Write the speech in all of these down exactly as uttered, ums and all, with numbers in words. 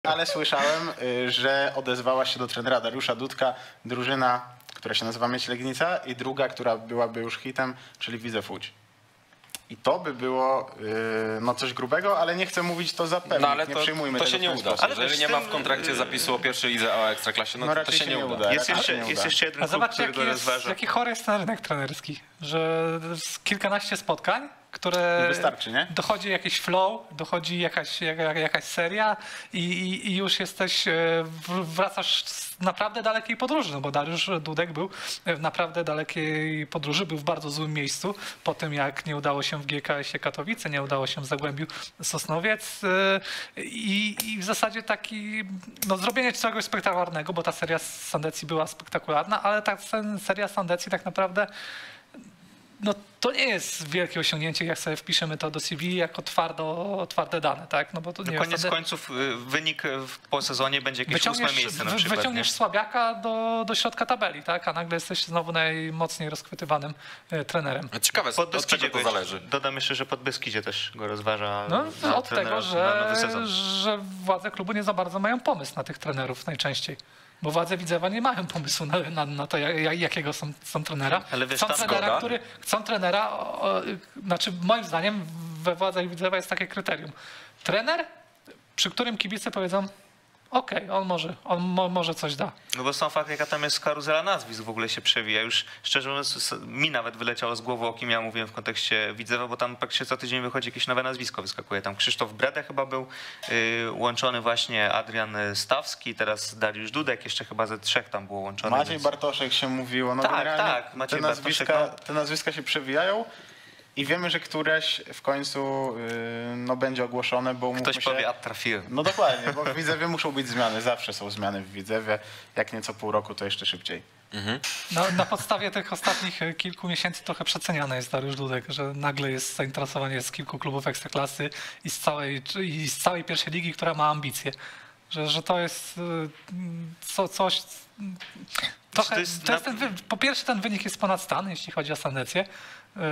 Ale słyszałem, y, że odezwała się do trenera Dariusza Dudka drużyna, która się nazywa Miedź Legnica i druga, która byłaby już hitem, czyli Widzew Łódź. I to by było y, no coś grubego, ale nie chcę mówić to za pewne. No ale nie to, przyjmujmy to tego się nie w ten uda. sposób. Ale jeżeli nie ma w kontrakcie zapisu o pierwszej lidze o Ekstraklasie, no, No to, to raczej się nie uda. uda. Jest jeszcze, nie jest uda. jeszcze jeden A klub, zobaczcie, który jaki, go jest, rozważa. jaki chory jest ten rynek trenerski, że z kilkanaście spotkań, które I wystarczy, nie? dochodzi jakiś flow, dochodzi jakaś, jak- jakaś seria i, i, i już jesteś, e, w- wracasz z naprawdę dalekiej podróży, no bo Dariusz Dudek był w naprawdę dalekiej podróży, był w bardzo złym miejscu po tym, jak nie udało się w G K S-ie Katowice, nie udało się w Zagłębiu Sosnowiec e, i, i w zasadzie taki, no zrobienie czegoś spektakularnego, bo ta seria z Sandecji była spektakularna, ale ta sen- seria z Sandecji tak naprawdę no to nie jest wielkie osiągnięcie, jak sobie wpiszemy to do C V jako twardo, twarde dane, tak? No bo to nie No jest koniec wtedy- końców y, wynik w- po sezonie będzie jakieś ósme Wyciągniesz, miejsce na wy- przykład. wyciągniesz nie? słabiaka do, do środka tabeli, tak? A nagle jesteś znowu najmocniej rozchwytywanym e, trenerem. Ciekawe, Pod od czego Beskidzie to go, zależy. dodam jeszcze, że pod Beskidzie też go rozważa. No, na od trenera tego, na że, nowy sezon. że władze klubu nie za bardzo mają pomysł na tych trenerów najczęściej. Bo władze Widzewa nie mają pomysłu na, na, na to, jak, jakiego są, są trenera. Ale wiesz, chcą tam trenera, zgoda. który, chcą trenera, o, o, znaczy moim zdaniem we władzach Widzewa jest takie kryterium. Trener, przy którym kibice powiedzą, okej, on może, on mo, może coś da. No bo sam fakt, jaka tam jest karuzela nazwisk w ogóle się przewija. Już szczerze mówiąc, s- mi nawet wyleciało z głowy, o kim ja mówiłem w kontekście Widzewa, bo tam praktycznie co tydzień wychodzi jakieś nowe nazwisko, wyskakuje. Tam Krzysztof Brede chyba był y, łączony, właśnie Adrian Stawski, teraz Dariusz Dudek, jeszcze chyba ze trzech tam było łączone. Maciej więc- Bartoszek się mówiło. No Tak, generalnie tak, Maciej te, Bartoszek, nazwiska, no. te nazwiska się przewijają i wiemy, że któreś w końcu y, no, będzie ogłoszone, bo umówmy Ktoś się, powie, a trafiłem. No dokładnie, bo w Widzewie muszą być zmiany, zawsze są zmiany w Widzewie, jak nie co pół roku, to jeszcze szybciej. No, na podstawie tych ostatnich e, kilku miesięcy trochę przeceniany jest Dariusz Dudek, że nagle jest zainteresowanie z kilku klubów Ekstraklasy i z całej, i z całej pierwszej ligi, która ma ambicje. Że, że to jest e, co, coś... Trochę, to to jest jest na- ten, wy- po pierwsze ten wynik jest ponad stan, jeśli chodzi o Sandecję. E,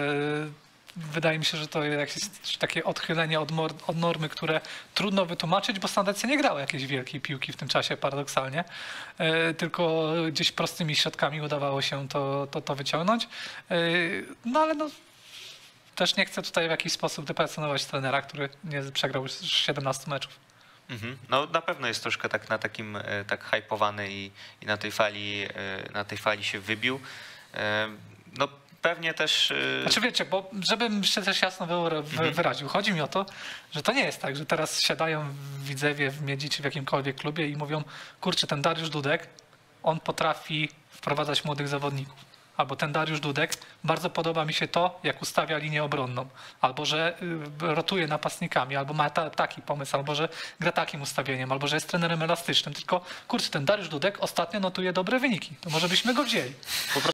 Wydaje mi się, że to jest takie odchylenie od, mor- od normy, które trudno wytłumaczyć, bo Sandecja nie grała jakiejś wielkiej piłki w tym czasie, paradoksalnie. E, Tylko gdzieś prostymi środkami udawało się to, to, to wyciągnąć. E, No ale no, też nie chcę tutaj w jakiś sposób deprecjonować trenera, który nie przegrał już siedemnaście meczów. Mhm. No na pewno jest troszkę tak na takim, e, tak hypowany i, i na tej fali, e, na tej fali się wybił. E, No pewnie też... e, Znaczy wiecie, bo żebym się też jasno wy- wy- wyraził, chodzi mi o to, że to nie jest tak, że teraz siadają w Widzewie, w Miedzi czy w jakimkolwiek klubie i mówią, kurczę, ten Dariusz Dudek, on potrafi wprowadzać młodych zawodników. Albo ten Dariusz Dudek, bardzo podoba mi się to, jak ustawia linię obronną. Albo że y, rotuje napastnikami, albo ma ta, taki pomysł, albo że gra takim ustawieniem, albo że jest trenerem elastycznym. Tylko kurczę, ten Dariusz Dudek ostatnio notuje dobre wyniki. To może byśmy go wzięli.